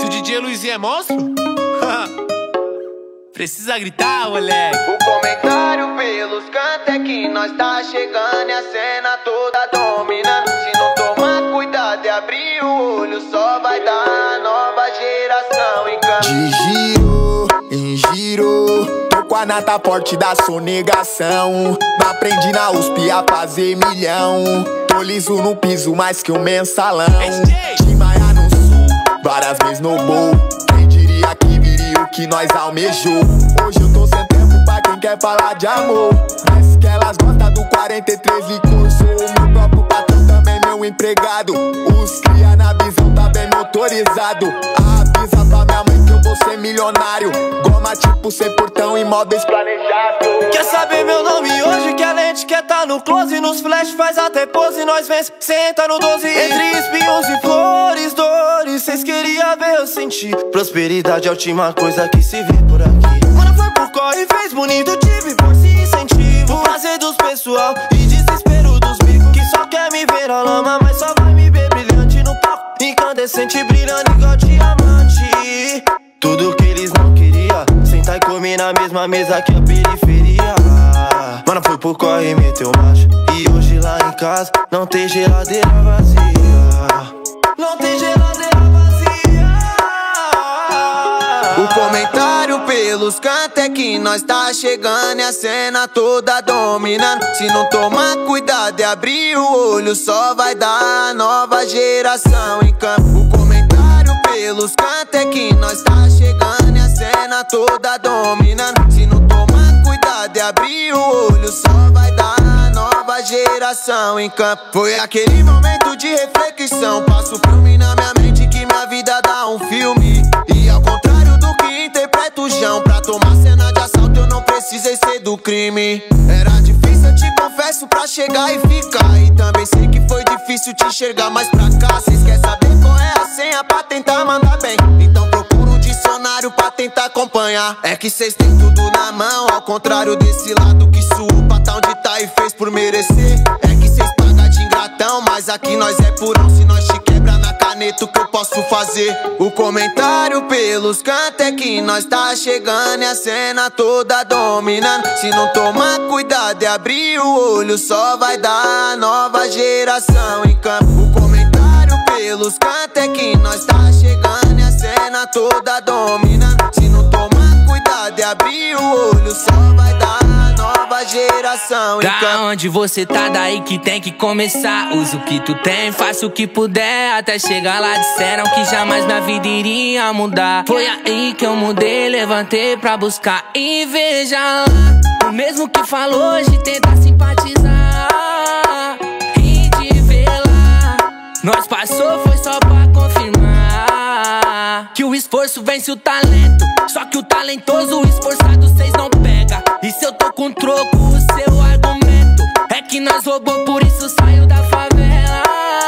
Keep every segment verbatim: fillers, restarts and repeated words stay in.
o D J Luizinho é monstro? Precisa gritar, moleque. O comentário pelos cantos é que nós tá chegando e a cena toda dominando. Se não tomar cuidado e abrir o olho, só vai dar a nova geração em campo. De giro em giro, tô com a nata forte da sonegação. Aprendi na U S P a fazer milhão. Tô liso no piso mais que um mensalão. De Maia no sul, várias vezes no bowl. Quem diria que viria o que nós almejou. Hoje eu tô sem tempo pra quem quer falar de amor. Mas que elas gostam do quarenta e três licor. Sou meu próprio patrão, também meu empregado. Os cria na visão, tá bem motorizado. Avisa pra minha mãe que eu vou ser milionário. Goma tipo sem portão, imóveis planejados. Quer saber meu nome hoje? Que a lente quer tá no close. Nos flash faz até pose, nós vence, senta no doze. Entre espinhos e flores, dores, cês queria ver eu sentir. Prosperidade é a última coisa que se vê por aqui. Mano, foi por corre e fez bonito, tive força e incentivo. O prazer dos pessoal e desespero dos bicos que só quer me ver na lama, mas só vai me ver brilhante no palco, incandescente, brilhando igual diamante. Tudo que eles não queriam, sentar e comer na mesma mesa que a periferia. Mano, foi por corre e meteu marcha. E hoje lá em casa não tem geladeira vazia. Não tem geladeira vazia. O comentário pelos cantos é que nós tá chegando e a cena toda dominando. Se não tomar cuidado e abrir o olho, só vai dar a nova geração em campo. O comentário pelos cantos é que nós tá chegando e a cena toda dominando. Se não tomar cuidado e abrir o olho, só vai dar a nova geração em campo. Foi aquele momento de reflexão, passo filme na minha mente que minha vida dá um filme. E ao contrário do que interpreta o João, pra tomar cena de assalto eu não precisei ser do crime. Era difícil, eu te confesso, pra chegar e ficar. E também sei que foi difícil te enxergar mais pra cá. Cês quer saber qual é a senha pra tentar mandar bem? Então procura um dicionário pra tentar acompanhar. É que cês têm tudo na mão, ao contrário desse lado que suou pra tá onde tá e fez por merecer. É que cês pagam de ingratão, mas aqui nós é purão. Se nós te quebra na caneta, o que eu posso fazer? O comentário pelos cantos é que nós tá chegando e a cena toda dominando. Se não tomar cuidado e abrir o olho, só vai dar a nova geração em campo. O comentário pelos cantos é que nós tá chegando e a cena toda dominando. Se não tomar cuidado e abrir o olho, só vai dar a nova geração em campo. Da onde você tá, daí que tem que começar. Usa o que tu tem, faça o que puder, até chegar lá. Disseram que jamais minha vida iria mudar. Foi aí que eu mudei, levantei pra buscar. E veja lá, o mesmo que falou hoje tenta simpatizar. E de ver lá, nós passou foi só pra confirmar que o esforço vence o talento. Só que o talentoso, o esforçado, cês não pega. E se eu tô com troco, o seu argumento é que nós roubou, por isso saiu da favela.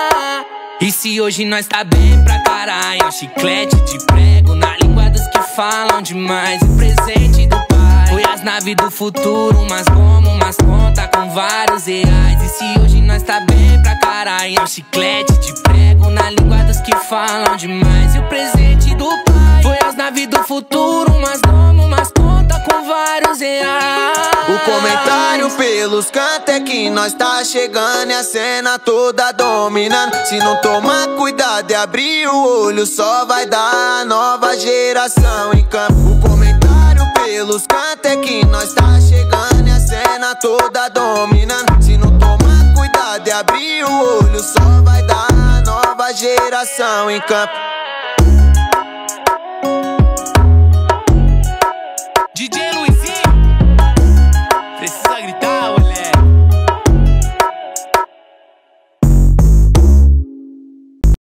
E se hoje nós tá bem pra caralho, é um chiclete de prego na língua dos que falam demais. O presente do pai foi as naves do futuro, umas goma, umas conta com vários reais. E se hoje nós tá bem pra caralho, é um chiclete de prego na língua dos que falam demais. E o presente do pai foi as naves do futuro, umas goma, umas conta com vários reais. O comentário pelos cantos é que nós tá chegando e a cena toda dominando. Se não tomar cuidado e abrir o olho, só vai dar a nova geração em campo. O comentário pelos cantos é que nós tá chegando e a cena toda dominando. Se não tomar cuidado e abrir o olho, só vai dar a nova geração em campo.